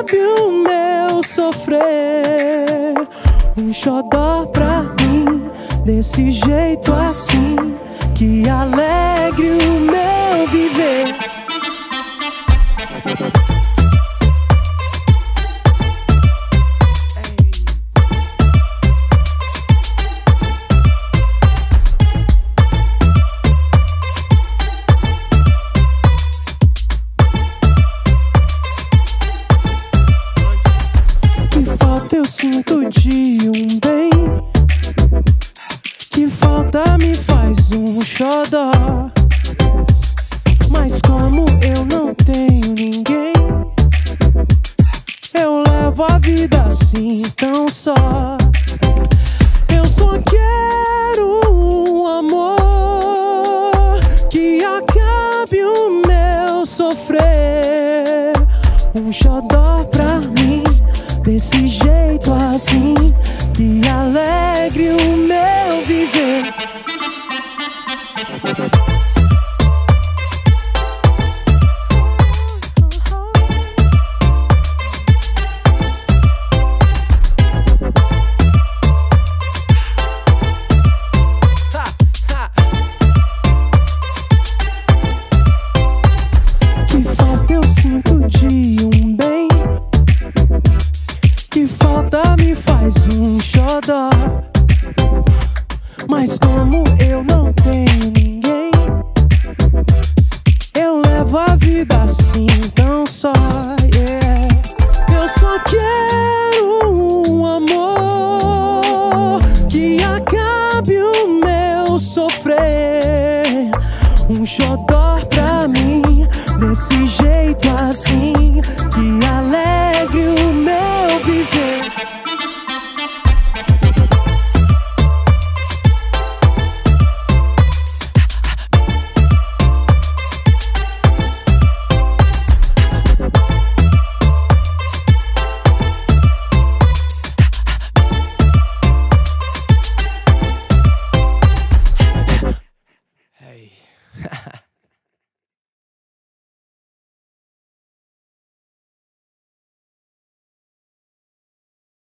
cabe o meu sofrer. Um xodó pra mim, desse jeito assim, que alegre o meu viver. Eu sinto de um bem, que falta me faz um xodó. Mas como eu não tenho ninguém, eu levo a vida assim tão só. Eu só quero um amor que acabe o meu sofrer. Um xodó pra mim, desse jeito assim, que alegre o meu viver. Que falta eu sinto de um bem, que falta me faz um xodó.